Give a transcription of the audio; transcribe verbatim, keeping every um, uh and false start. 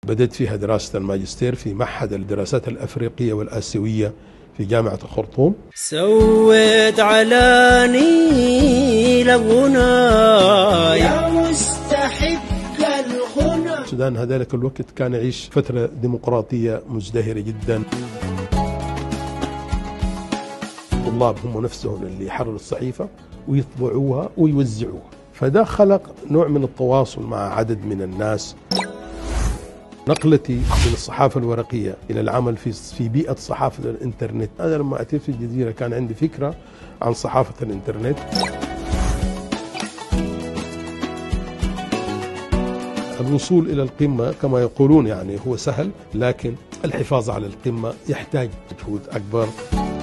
بدأت فيها دراسة الماجستير في معهد الدراسات الأفريقية والآسيوية في جامعة الخرطوم. سويت على نيل الغنى يا مستحق الغنى. السودان هذلك الوقت كان يعيش فترة ديمقراطية مزدهرة جدا. الطلاب هم نفسهم اللي يحرروا الصحيفة ويطبعوها ويوزعوها، فده خلق نوع من التواصل مع عدد من الناس. نقلتي من الصحافة الورقية إلى العمل في في بيئة صحافة الإنترنت. أنا لما أتيت في الجزيرة كان عندي فكرة عن صحافة الإنترنت. الوصول إلى القمة كما يقولون يعني هو سهل، لكن الحفاظ على القمة يحتاج مجهود أكبر.